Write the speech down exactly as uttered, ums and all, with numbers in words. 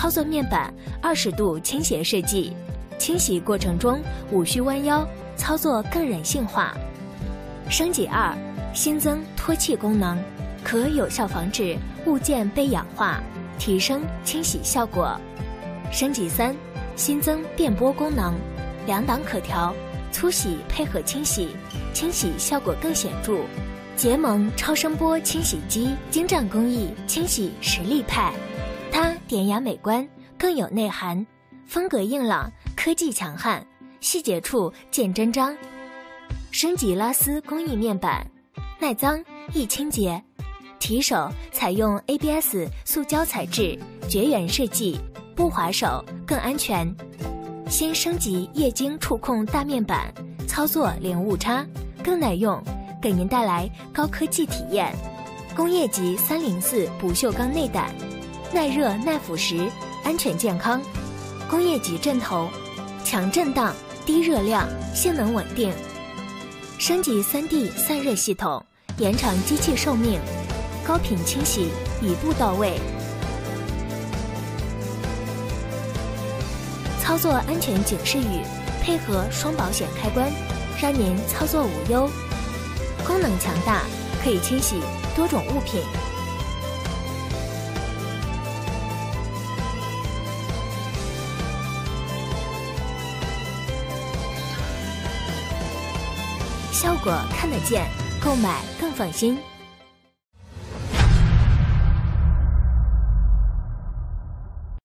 操作面板二十度倾斜设计，清洗过程中无需弯腰，操作更人性化。升级二，新增脱气功能，可有效防止物件被氧化，提升清洗效果。升级三，新增电波功能，两档可调，粗洗配合清洗，清洗效果更显著。结盟超声波清洗机，精湛工艺，清洗实力派。它典雅美观，更有内涵，风格硬朗，科技强悍，细节处见真章。升级拉丝工艺面板，耐脏易清洁，提手采用 A B S 塑胶材质，绝缘设计，不滑手，更安全。新升级液晶触控大面板，操作零误差，更耐用，给您带来高科技体验。工业级三零四不锈钢内胆，耐热耐腐蚀，安全健康。工业级震头，强震荡，低热量，性能稳定。升级 三 D 散热系统，延长机器寿命，高频清洗，一步到位。操作安全警示语，配合双保险开关，让您操作无忧。功能强大，可以清洗多种物品。效果看得见，购买更放心。